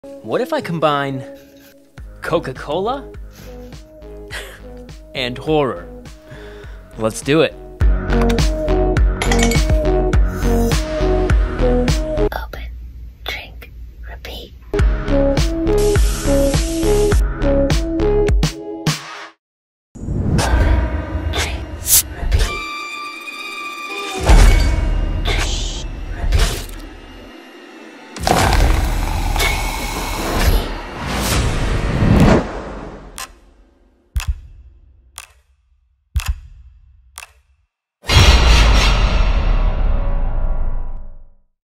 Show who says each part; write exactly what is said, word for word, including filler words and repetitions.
Speaker 1: What if I combine Coca-Cola and horror? Let's do it.